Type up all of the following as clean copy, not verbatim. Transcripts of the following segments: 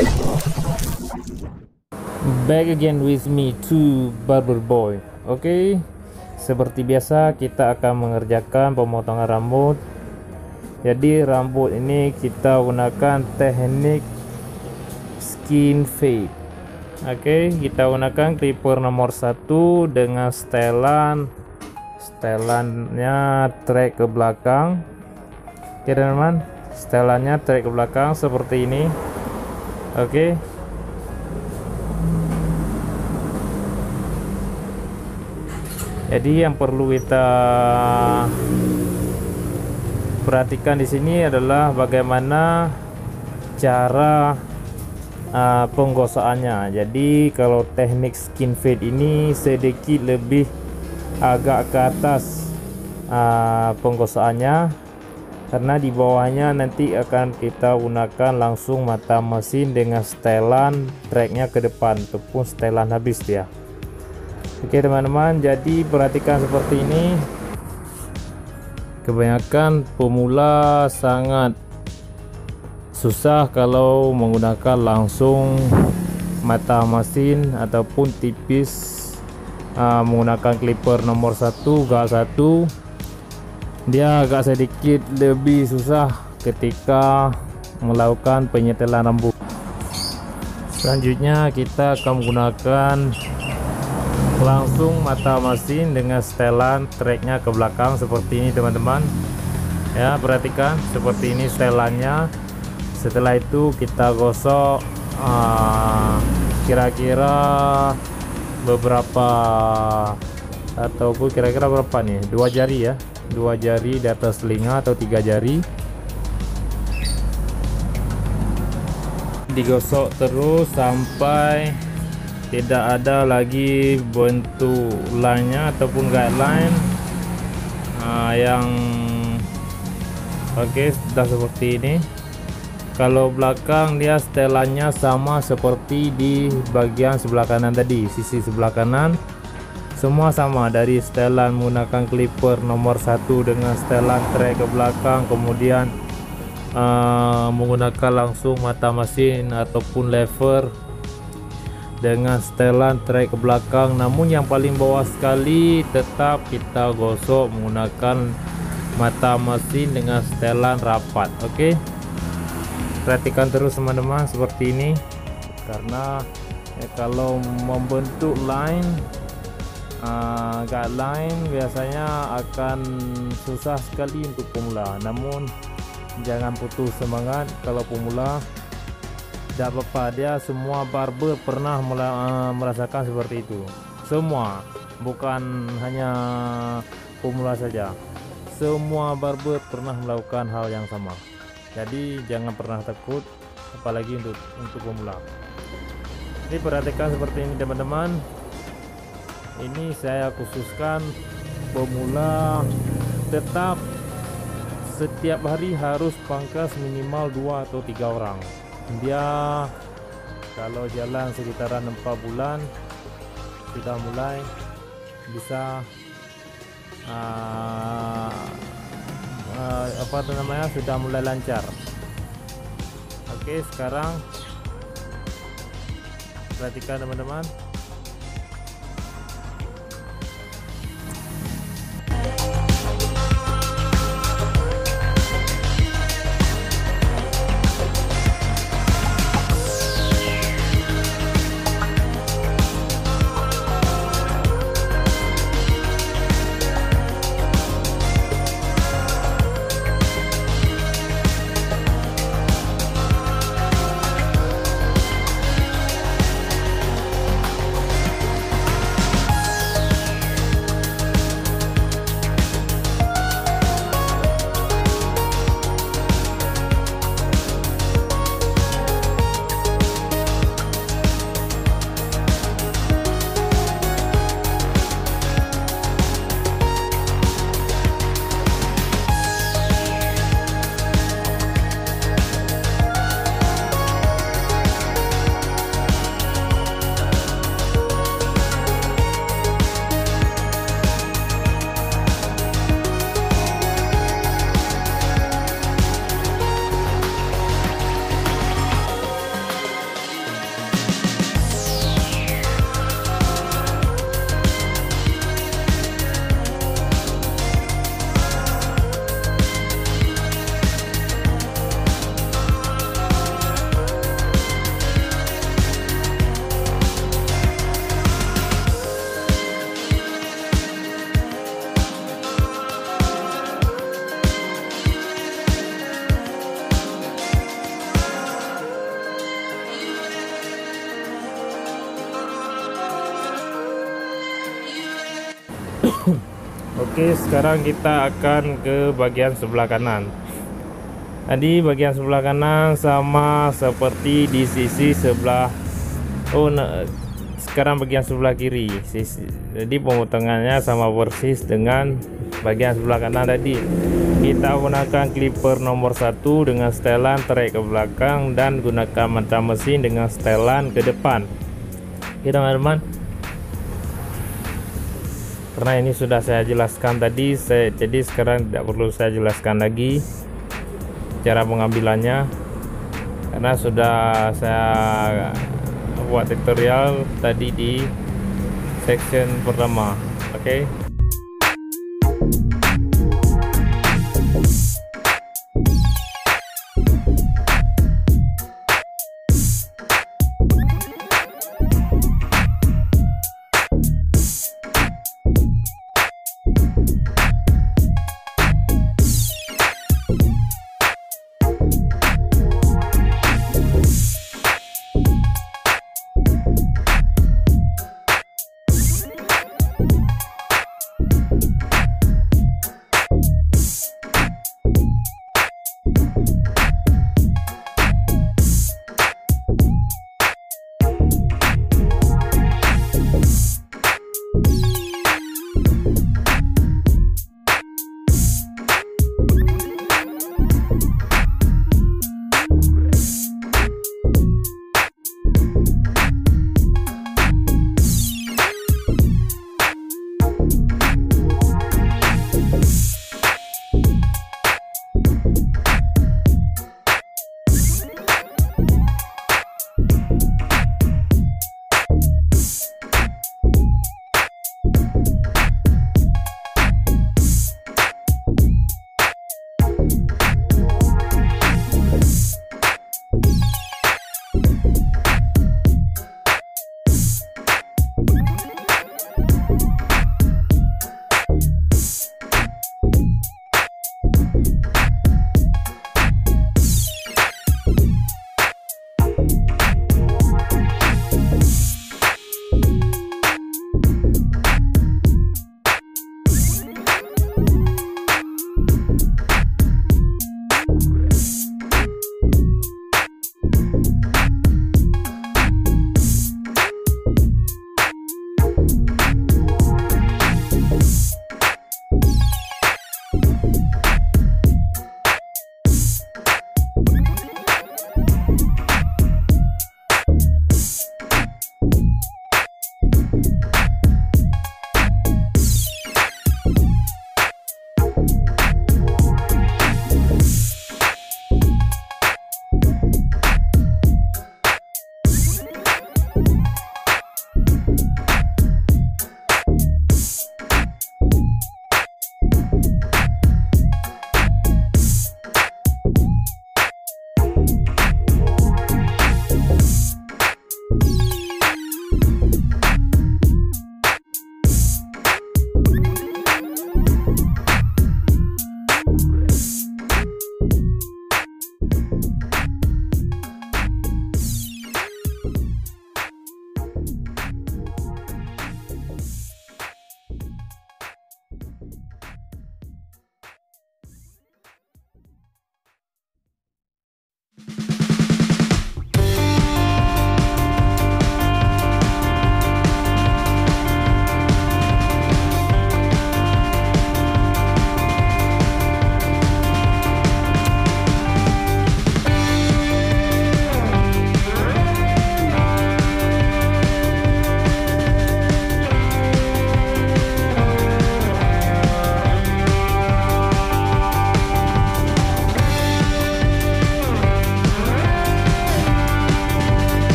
Back again with me to Barber Boy. Oke, seperti biasa kita akan mengerjakan pemotongan rambut. Jadi rambut ini kita gunakan teknik skin fade. Oke, kita gunakan clipper nomor 1 dengan setelannya trek ke belakang. Oke teman-teman, setelannya trek ke belakang seperti ini. Oke, jadi yang perlu kita perhatikan di sini adalah bagaimana cara penggosokannya. Jadi kalau teknik skin fade ini sedikit lebih agak ke atas penggosokannya, karena di bawahnya nanti akan kita gunakan langsung mata mesin dengan setelan treknya ke depan ataupun setelan habis dia. Oke teman-teman, jadi perhatikan seperti ini. Kebanyakan pemula sangat susah kalau menggunakan langsung mata mesin ataupun tipis menggunakan clipper nomor 1 gas 1. Dia agak sedikit lebih susah ketika melakukan penyetelan rambut. Selanjutnya kita akan menggunakan langsung mata mesin dengan setelan treknya ke belakang seperti ini teman-teman ya. Perhatikan seperti ini setelannya. Setelah itu kita gosok kira-kira beberapa, ataupun kira-kira berapa nih, 2 jari ya, 2 jari di atas telinga atau 3 jari. Digosok terus sampai tidak ada lagi bentuk line-nya ataupun guideline yang oke, sudah seperti ini. Kalau belakang dia setelannya sama seperti di bagian sebelah kanan tadi, sisi sebelah kanan semua sama, dari setelan menggunakan clipper nomor 1 dengan setelan trek ke belakang, kemudian menggunakan langsung mata mesin ataupun lever dengan setelan trek ke belakang. Namun yang paling bawah sekali tetap kita gosok menggunakan mata mesin dengan setelan rapat. Oke, perhatikan terus teman-teman seperti ini, karena kalau membentuk line guideline biasanya akan susah sekali untuk pemula. Namun jangan putus semangat kalau pemula. Tidak apa-apa, dia semua barber pernah merasakan seperti itu. Semua, bukan hanya pemula saja, semua barber pernah melakukan hal yang sama. Jadi jangan pernah takut, apalagi untuk pemula. Jadi perhatikan seperti ini teman-teman. Ini saya khususkan pemula, tetap setiap hari harus pangkas minimal 2 atau 3 orang. Dia kalau jalan sekitaran 4 bulan sudah mulai bisa sudah mulai lancar. Oke, sekarang perhatikan teman-teman. Oke, sekarang kita akan ke bagian sebelah kanan. Tadi bagian sebelah kanan sama seperti di sisi sebelah. Sekarang bagian sebelah kiri. Jadi pemotongannya sama persis dengan bagian sebelah kanan tadi. Kita gunakan clipper nomor 1 dengan setelan trek ke belakang dan gunakan mata mesin dengan setelan ke depan. Oke teman-teman, karena ini sudah saya jelaskan tadi, jadi sekarang tidak perlu saya jelaskan lagi cara pengambilannya, karena sudah saya buat tutorial tadi di section pertama. Oke.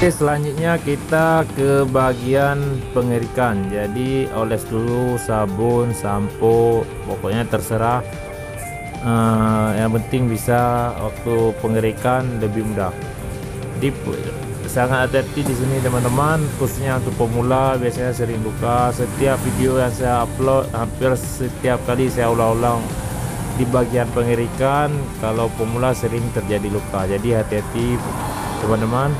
Selanjutnya kita ke bagian pengerikan. Jadi oles dulu sabun, sampo, pokoknya terserah. Yang penting bisa waktu pengerikan lebih mudah. Jadi sangat hati-hati di sini teman-teman, khususnya untuk pemula biasanya sering luka. Setiap video yang saya upload hampir setiap kali saya ulang-ulang di bagian pengerikan, kalau pemula sering terjadi luka. Jadi hati-hati teman-teman.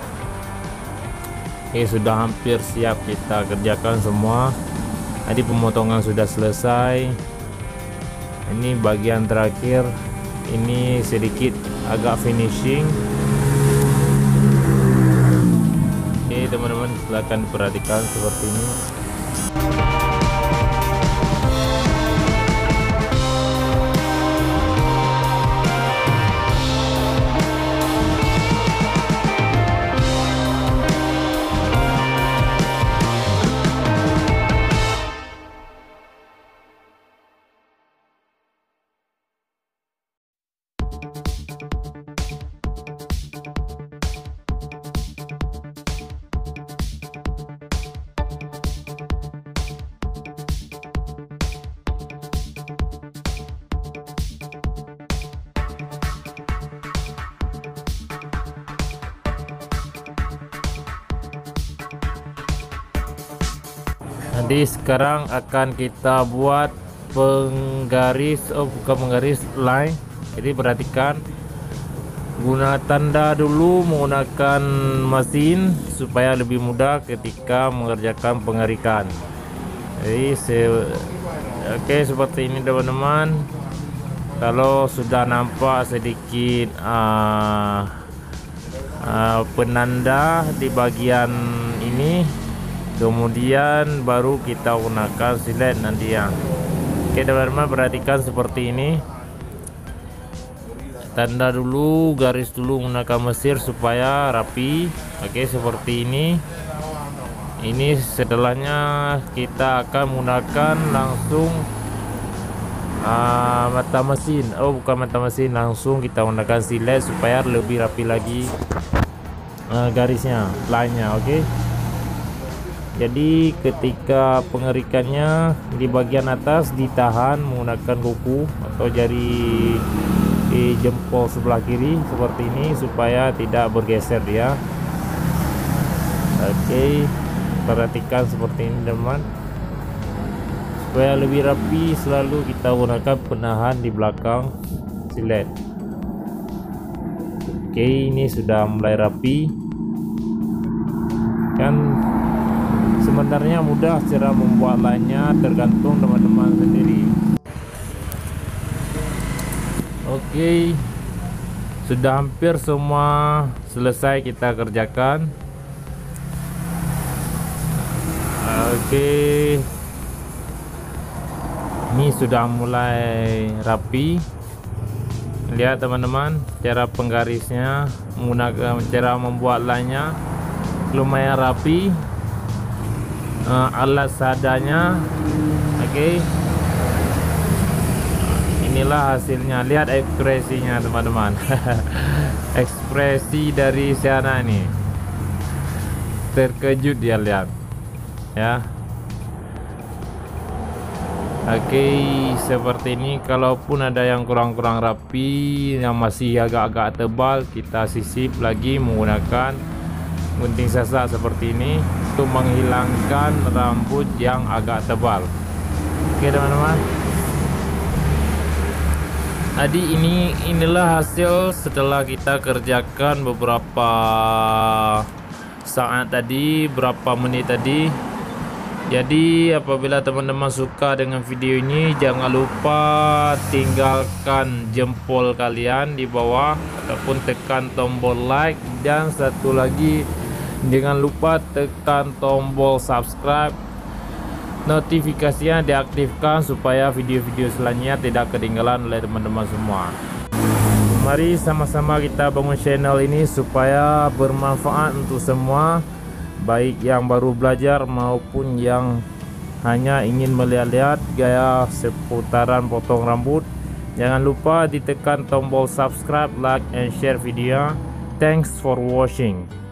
Oke, sudah hampir siap kita kerjakan semua. Tadi pemotongan sudah selesai. Ini bagian terakhir. Ini sedikit agak finishing. Oke teman-teman, silahkan perhatikan seperti ini. Jadi sekarang akan kita buat penggaris, bukan penggaris, line. Jadi perhatikan, guna tanda dulu menggunakan mesin supaya lebih mudah ketika mengerjakan pengerikan. Jadi oke, seperti ini teman-teman. Kalau sudah nampak sedikit penanda di bagian ini, kemudian baru kita gunakan silet nanti ya. Oke teman-teman, perhatikan seperti ini. Tanda dulu, garis dulu menggunakan mesir supaya rapi. Oke, seperti ini. Ini setelahnya kita akan menggunakan langsung mata mesin. Bukan mata mesin, langsung kita menggunakan silet supaya lebih rapi lagi garisnya, line-nya. Oke. Jadi ketika pengerikannya di bagian atas ditahan menggunakan kuku atau jari di jempol sebelah kiri seperti ini supaya tidak bergeser dia. Oke, perhatikan seperti ini teman, supaya lebih rapi selalu kita gunakan penahan di belakang silet. Oke, ini sudah mulai rapi kan. Sebenarnya mudah cara membuat lainnya, tergantung teman-teman sendiri. Oke, sudah hampir semua selesai kita kerjakan. Oke, ini sudah mulai rapi. Lihat teman-teman, cara penggarisnya, menggunakan cara membuat lainnya lumayan rapi. Alat seadanya. Oke, inilah hasilnya. Lihat ekspresinya teman-teman. Ekspresi dari Siana ini terkejut dia, lihat ya. Oke, seperti ini. Kalaupun ada yang kurang-kurang rapi, yang masih agak-agak tebal, kita sisip lagi menggunakan gunting sasak seperti ini untuk menghilangkan rambut yang agak tebal. Oke teman-teman, jadi inilah hasil setelah kita kerjakan beberapa saat tadi, berapa menit tadi. Jadi apabila teman-teman suka dengan video ini, jangan lupa tinggalkan jempol kalian di bawah ataupun tekan tombol like, dan satu lagi, jangan lupa tekan tombol subscribe, notifikasinya diaktifkan supaya video-video selanjutnya tidak ketinggalan oleh teman-teman semua. Mari sama-sama kita bangun channel ini supaya bermanfaat untuk semua, baik yang baru belajar maupun yang hanya ingin melihat-lihat gaya seputaran potong rambut. Jangan lupa ditekan tombol subscribe, like and share video. Thanks for watching.